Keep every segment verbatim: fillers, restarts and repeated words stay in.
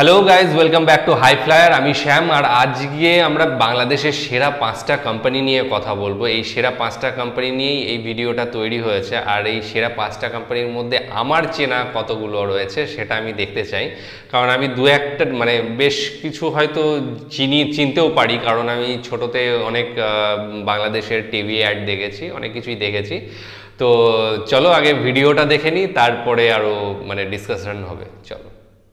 Hello guys, welcome back to high flyer. আমি শ্যাম, আর আজকে আমরা বাংলাদেশের সেরা পাঁচটা কোম্পানি নিয়ে কথা বলবো। এই সেরা পাঁচটা কোম্পানি নিয়েই এই ভিডিওটা তৈরি হয়েছে, আর এই সেরা পাঁচটা কোম্পানির মধ্যে আমার চেনা কতগুলো রয়েছে সেটা আমি দেখতে চাই। কারণ আমি দু একটা মানে বেশ কিছু হয়তো চিনি চিনতেও পারি, কারণ আমি ছোটোতে অনেক বাংলাদেশের টিভি অ্যাড দেখেছি, অনেক কিছুই দেখেছি। তো চলো আগে ভিডিওটা দেখে নিই, তারপরে আরও মানে ডিসকাশন হবে। চলো।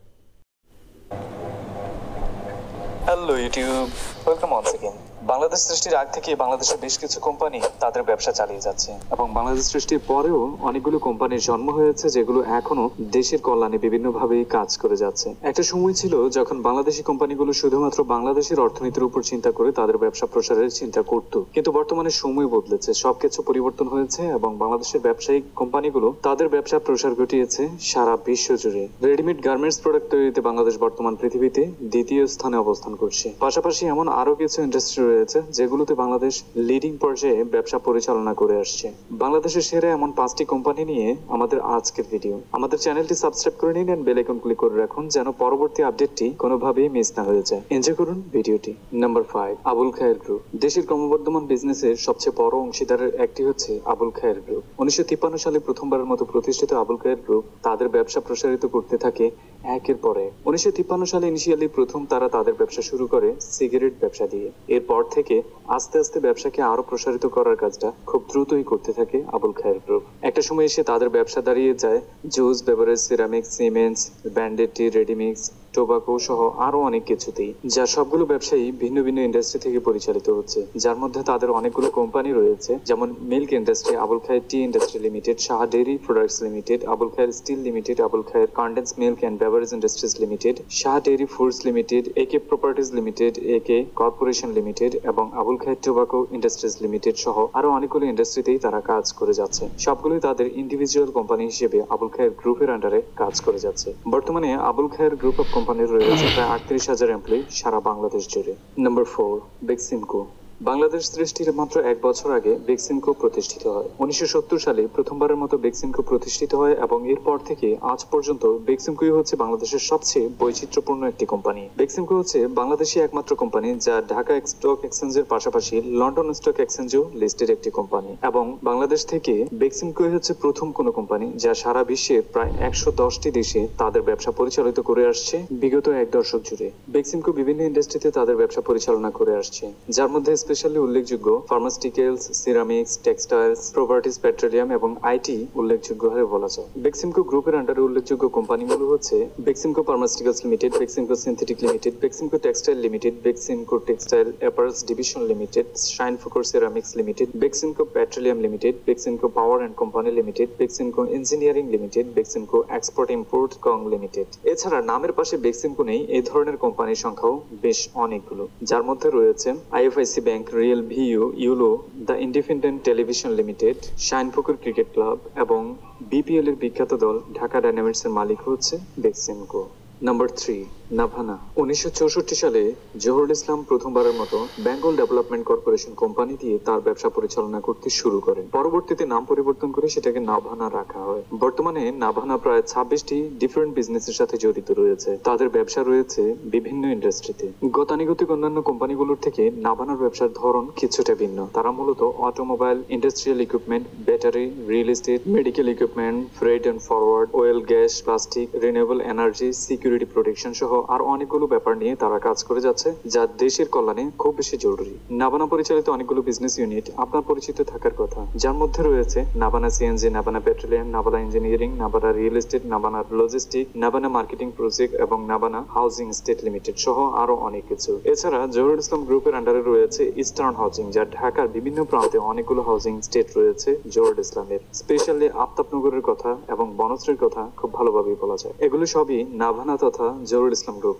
Hello YouTube, welcome once again. Bangladesh সৃষ্টির আগ থেকে বাংলাদেশের বেশ কিছু কোম্পানি তাদের ব্যবসা চালিয়ে যাচ্ছে, এবং বাংলাদেশ সৃষ্টির পরেও অনেকগুলো কোম্পানির জন্ম হয়েছে যেগুলো এখনো দেশের কল্যাণে বিভিন্নভাবে কাজ করে যাচ্ছে। একটা সময় ছিল যখন বাংলাদেশি কোম্পানিগুলো শুধুমাত্র বাংলাদেশের অর্থনীতির উপর চিন্তা করে তাদের ব্যবসা প্রসারের চিন্তা করত, কিন্তু বর্তমানে সময় বদলেছে, সবকিছু পরিবর্তন হয়েছে এবং বাংলাদেশের ব্যবসায়িক কোম্পানিগুলো তাদের ব্যবসা প্রসার ঘটিয়েছে সারা বিশ্ব জুড়ে। রেডিমেড গার্মেন্টস প্রোডাক্ট তৈরিতে বাংলাদেশ বর্তমান পৃথিবীতে দ্বিতীয় স্থানে অবস্থান করছে। পাশাপাশি এমন আরো কিছু ইন্ডাস্ট্রি রয়েছে যেগুলোতে বাংলাদেশ লিডিং পর্যায়ে ব্যবসা পরিচালনা করে আসছে। বাংলাদেশের সেরা এমন পাঁচটি কোম্পানি নিয়ে আমাদের আজকের ভিডিও। আমাদের চ্যানেলটি সাবস্ক্রাইব করে নিন এন্ড বেল আইকন ক্লিক করে রাখুন যেন পরবর্তী আপডেটটি কোনোভাবেই মিস না হয়ে যায়। এনজয় করুন ভিডিওটি। Number five, Abul Khair group. দেশের ক্রমবর্ধমান বিজনেসের সবচেয়ে বড় অংশীদারের একটি হচ্ছে আবুল খায়ের গ্রুপ। উনিশশো তিপ্পান্ন সালে প্রথমবারের মতো প্রতিষ্ঠিত আবুল খায়ের গ্রুপ তাদের ব্যবসা প্রসারিত করতে থাকে একের পরে। উনিশশো তিপ্পান্ন সালে ইনিশিয়ালি প্রথম তারা তাদের ব্যবসা শুরু করে সিগারেট ব্যবসা দিয়ে। এরপর থেকে আস্তে আস্তে ব্যবসাকে আরো প্রসারিত করার কাজটা খুব দ্রুতই করতে থাকে আবুল খায়ের গ্রুপ। একটা সময় এসে তাদের ব্যবসা দাঁড়িয়ে যায় juice, beverage, ceramics, cements, branded tea, readymix, tobacco সহ আরো অনেক কিছুতেই, যা সবগুলো ব্যবসায়ী ভিন্ন ভিন্ন ইন্ডাস্ট্রি থেকে পরিচালিত হচ্ছে, যার মধ্যে তাদের অনেকগুলো কোম্পানি রয়েছে, যেমন milk industry, Abul Khair tea industry limited, Shah dairy products limited, Abul Khair steel limited, Abul Khair condense milk and beverage industries limited, Shah dairy foods limited, AK properties limited, AK corporation limited এবং Abul Khair tobacco industries limited সহ আরো অনেকগুলো ইন্ডাস্ট্রিতেই তারা কাজ করে যাচ্ছে। সবগুলোই তাদের ইন্ডিভিজুয়াল কোম্পানি হিসেবে আবুল খায়ের গ্রুপের আন্ডারে কাজ করে যাচ্ছে। বর্তমানে আবুল খায়ের গ্রুপ অফ কোম্পানির রয়েছে প্রায় আটত্রিশ হাজার এমপ্লয়ি সারা বাংলাদেশ জুড়ে। Number four, Beximco. বাংলাদেশ সৃষ্টির মাত্র এক বছর আগে বেক্সিমকো প্রতিষ্ঠিত হয়। উনিশশো সত্তর সালে প্রথমবারের মতো বেক্সিমকো প্রতিষ্ঠিত হয় এবং এরপর থেকে আজ পর্যন্ত বেক্সিমকোই হচ্ছে বাংলাদেশের সবচেয়ে বৈচিত্র্যপূর্ণ একটি কোম্পানি। বেক্সিমকো হচ্ছে বাংলাদেশি একমাত্র কোম্পানি যা ঢাকা স্টক এক্সচেঞ্জের পাশাপাশি লন্ডন স্টক এক্সচেঞ্জেও লিস্টেড একটি কোম্পানি, এবং বাংলাদেশ থেকে বেক্সিমকোই হচ্ছে প্রথম কোনো কোম্পানি যা সারা বিশ্বের প্রায় একশো দশটি দেশে তাদের ব্যবসা পরিচালিত করে আসছে বিগত এক দশক জুড়ে। বেক্সিমকো বিভিন্ন ইন্ডাস্ট্রিতে তাদের ব্যবসা পরিচালনা করে আসছে, যার মধ্যে স্পেশালি উল্লেখযোগ্য pharmaceuticals, ceramics, textiles, properties, petroleum এবং আইটি উল্লেখযোগ্য হারে বলা যায়। বেক্সিমকো গ্রুপের আন্ডারে উল্লেখযোগ্য কোম্পানিগুলো হচ্ছে Beximco pharmaceuticals limited, Beximco synthetic limited, Beximco textile limited, Beximco textile apparels division limited, Shinepukur ceramics limited, Beximco petroleum limited, Beximco power and company limited, Beximco engineering limited, Beximco export import co limited. এছাড়া নামের পাশে বেক্সিমকো নেই এই ধরনের কোম্পানির সংখ্যাও বেশ অনেকগুলো, যার মধ্যে রয়েছে আইএফআইসি ব্যাংক, রিয়েল ভিউ, ইউলো, the independent television limited, Shinepukur cricket club এবং বিপিএল এর বিখ্যাত দল ঢাকা ডায়নামাইটস এর মালিক হচ্ছে বেক্সিমকো। Number three, Navana. উনিশশো চৌষট্টি সালে জহুরুল ইসলাম প্রথমবারের মতো বেঙ্গল ডেভেলপমেন্ট কর্পোরেশন কোম্পানি দিয়ে তার ব্যবসা পরিচালনা করতে শুরু করেন। পরবর্তীতে নাম পরিবর্তন করে সেটাকে নাভানা রাখা হয়। বর্তমানে নাভানা প্রায় ছাব্বিশটি ডিফারেন্ট বিজনেসের সাথে জড়িত রয়েছে। তাদের ব্যবসা রয়েছে বিভিন্ন ইন্ডাস্ট্রিতে। গতানুগতিক অন্যান্য কোম্পানিগুলোর থেকে নাভানার ব্যবসার ধরন কিছুটা ভিন্ন। তারা মূলত automobile, industrial equipment, battery, real estate, medical equipment, freight and forward, oil, gas, plastic, renewable energy, security protection সহ আর অনেকগুলো ব্যাপার নিয়ে তারা কাজ করে যাচ্ছে, যা দেশের কল্যাণে খুব বেশি জরুরি। নাভানা পরিচালিত অনেকগুলো বিজনেস ইউনিট আপনার পরিচিত থাকার কথা, যার মধ্যে রয়েছে Navana CNG, Navana petroleum, Navana engineering, Navana real estate, Navana logistic, Navana marketing project এবং নাভানা হাউজিং স্টেট লিমিটেড সহ আরো অনেক কিছু। এছাড়া জহুরুল ইসলাম গ্রুপের আন্ডারে রয়েছে ইস্টার্ন হাউজিং, যা ঢাকার বিভিন্ন প্রান্তে অনেকগুলো হাউজিং স্টেট রয়েছে জহুরুল ইসলামের। স্পেশালি আফতাবনগরের কথা এবং বনশ্রীর কথা খুব ভালোভাবেই বলা যায়। এগুলো সবই নাভানা তথা জহুরুল ইসলাম গ্রুপের।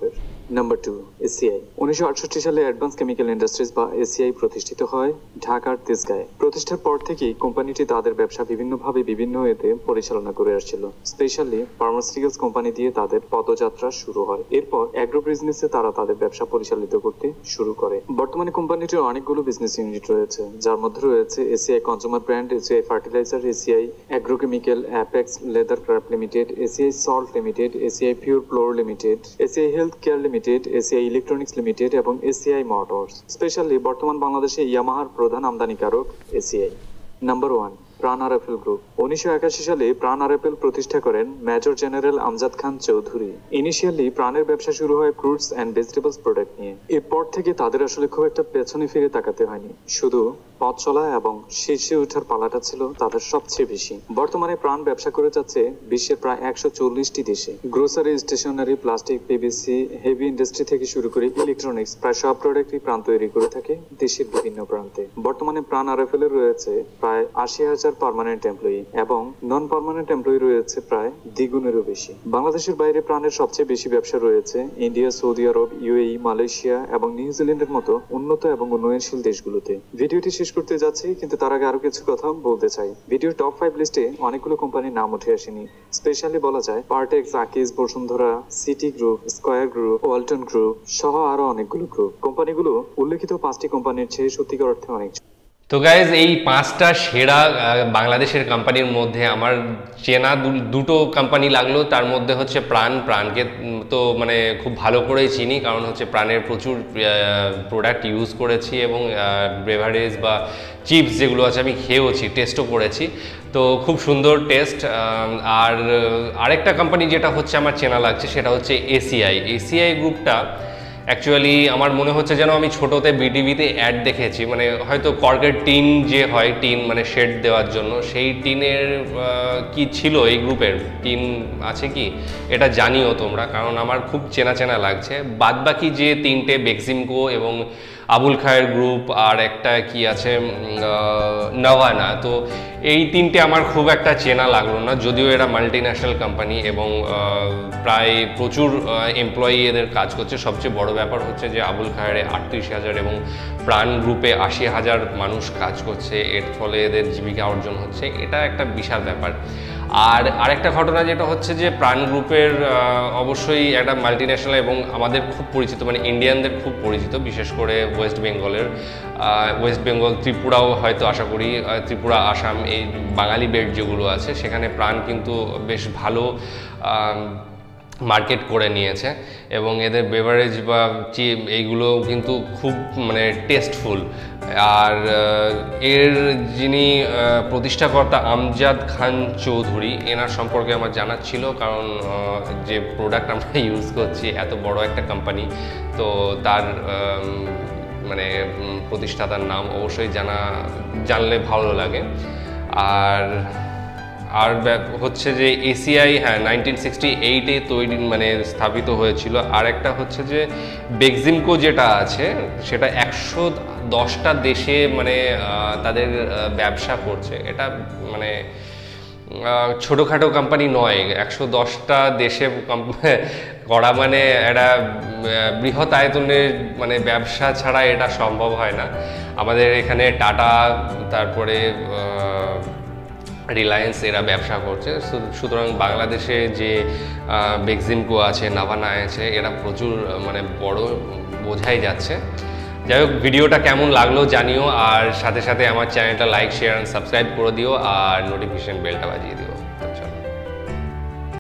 Number two, ACI. উনিশশো আটষট্টি সালে অ্যাডভান্স কেমিক্যাল ইন্ডাস্ট্রিজ বা এসিআই প্রতিষ্ঠিত হয় ঢাকার তেজগাঁয়ে। প্রতিষ্ঠার পর থেকেই কোম্পানিটি তাদের ব্যবসা বিভিন্নভাবে বিভিন্ন এতে পরিচালনা করে আসছিল। স্পেশালি ফার্মাসিউটিক্যালস কোম্পানি দিয়ে তাদের পদযাত্রা শুরু হয়। এরপর অ্যাগ্রো বিজনেসে তারা তাদের ব্যবসা পরিচালিত করতে শুরু করে। বর্তমানে কোম্পানিটির অনেকগুলো বিজনেস ইউনিট রয়েছে, যার মধ্যে রয়েছে ACI consumer brand, ACI fertiliser, ACI agrochemical, apex leather craft limited, ACI salt limited, ACI pure flour limited, ACI health care limited, ACI electronics limited এবং এসিআই মোটরস। স্পেশালি বর্তমান বাংলাদেশে ইয়ামাহার প্রধান আমদানিকারক ACI. Number one, Pran RFL group. উনিশশো একাশি সালে Pran RFL প্রতিষ্ঠা করেন major general Amjad Khan Chowdhury. Initially প্রাণের ব্যবসা শুরু হয় ফ্রুটস অ্যান্ড ভেজিটেবলস প্রোডাক্ট নিয়ে। এরপর থেকে তাদের আসলে খুব একটা পেছনে ফিরে তাকাতে হয়নি, শুধু পথ চলা এবং শীর্ষে ওঠার পালাটা ছিল তাদের সবচেয়ে বেশি। বর্তমানে প্রাণ ব্যবসা করে যাচ্ছে বিশ্বের প্রায় একশো চল্লিশটি দেশে। Grocery, stationery, plastic, PVC, heavy industry থেকে শুরু করে ইলেকট্রনিক্স, প্রায় সব প্রোডাক্টই প্রাণ তৈরি করে থাকে দেশের বিভিন্ন প্রান্তে। বর্তমানে প্রাণ আরএফএল এর রয়েছে প্রায় আশি হাজার পার্মানেন্ট এমপ্লয়ি এবং নন পার্মানেন্ট এমপ্লয়ি রয়েছে প্রায় দ্বিগুণেরও বেশি। বাংলাদেশের বাইরে প্রাণের সবচেয়ে বেশি ব্যবসা রয়েছে ইন্ডিয়া, সৌদি আরব, ইউএই, মালয়েশিয়া এবং নিউজিল্যান্ডের মতো উন্নত এবং উন্নয়নশীল দেশগুলোতে। ভিডিওটি শেষ করতে যাচ্ছি, কিন্তু তার আগে আরো কিছু কথা বলতে চাই। ভিডিওর টপ ফাইভ লিস্টে অনেকগুলো কোম্পানির নাম উঠে আসেনি। স্পেশালি বলা যায় Partex, Akij, Bashundhara, City Group, Square Group, Walton Group সহ আরো অনেকগুলো গ্রুপ। কোম্পানিগুলো উল্লেখিত পাঁচটি কোম্পানির চেয়ে সত্যিকার অর্থে অনেক। তো গাইজ, এই পাঁচটা সেরা বাংলাদেশের কোম্পানির মধ্যে আমার চেনা দুটো কোম্পানি লাগলো। তার মধ্যে হচ্ছে প্রাণ। প্রাণকে তো মানে খুব ভালো করেই চিনি, কারণ হচ্ছে প্রাণের প্রচুর প্রোডাক্ট ইউজ করেছি এবং বেভারেজ বা চিপস যেগুলো আছে আমি খেয়েওছি, টেস্টও করেছি। তো খুব সুন্দর টেস্ট। আর আরেকটা কোম্পানি যেটা হচ্ছে আমার চেনা লাগছে সেটা হচ্ছে এসিআই। এসিআই গ্রুপটা অ্যাকচুয়ালি আমার মনে হচ্ছে যেন আমি ছোটোতে বিটিভিতে অ্যাড দেখেছি, মানে হয়তো কর্কের টিন যে হয়, টিন মানে শেড দেওয়ার জন্য, সেই টিনের কি ছিল এই গ্রুপের, টিন আছে কি এটা জানিও তোমরা, কারণ আমার খুব চেনা চেনা লাগছে। বাদবাকি যে তিনটে বেক্সিমকো এবং আবুল খায়ের গ্রুপ আর একটা কি আছে নভানা, তো এই তিনটে আমার খুব একটা চেনা লাগলো না, যদিও এরা মাল্টি ন্যাশনাল কোম্পানি এবং প্রায় প্রচুর এমপ্লয়ি এদের কাজ করছে। সবচেয়ে বড় ব্যাপার হচ্ছে যে আবুল খায়েরে আটত্রিশ হাজার এবং প্রাণ গ্রুপে আশি হাজার মানুষ কাজ করছে, এর ফলে এদের জীবিকা অর্জন হচ্ছে, এটা একটা বিশাল ব্যাপার। আর আরেকটা ঘটনা যেটা হচ্ছে যে প্রাণ গ্রুপের অবশ্যই একটা মাল্টি ন্যাশনাল এবং আমাদের খুব পরিচিত, মানে ইন্ডিয়ানদের খুব পরিচিত, বিশেষ করে ওয়েস্ট বেঙ্গলের, ওয়েস্ট বেঙ্গল, ত্রিপুরাও হয়তো আশা করি, ত্রিপুরা, আসাম, এই বাঙালি বেল্ট যেগুলো আছে সেখানে প্রাণ কিন্তু বেশ ভালো মার্কেট করে নিয়েছে এবং এদের বেভারেজ বা চিপ এইগুলো কিন্তু খুব মানে টেস্টফুল। আর এর যিনি প্রতিষ্ঠাকর্তা আমজাদ খান চৌধুরী, এনার সম্পর্কে আমার জানা ছিল, কারণ যে প্রোডাক্ট আমরা ইউজ করছি এত বড় একটা কোম্পানি, তো তার মানে প্রতিষ্ঠাতার নাম অবশ্যই জানা জানলে ভালো লাগে। আর আর হচ্ছে যে এসিআই, হ্যাঁ নাইনটিন সিক্সটি এইটে তৈরি মানে স্থাপিত হয়েছিল। আর একটা হচ্ছে যে বেক্সিমকো যেটা আছে সেটা একশো দশটা দেশে মানে তাদের ব্যবসা করছে। এটা মানে ছোটোখাটো কোম্পানি নয়, একশো দশটা দেশে করা মানে একটা বৃহৎ আয়তনের মানে ব্যবসা ছাড়া এটা সম্ভব হয় না। আমাদের এখানে টাটা, তারপরে রিলায়েন্স এরা ব্যবসা করছে। সুতরাং বাংলাদেশে যে বেক্সিমকো আছে, নাভানা আছে, এরা প্রচুর মানে বড় বোঝাই যাচ্ছে। যাই হোক, ভিডিওটা কেমন লাগলো জানিও, আর সাথে সাথে আমার চ্যানেলটা লাইক, শেয়ার অ্যান্ড সাবস্ক্রাইব করে দিও আর নোটিফিকেশন বেলটা বাজিয়ে দিও।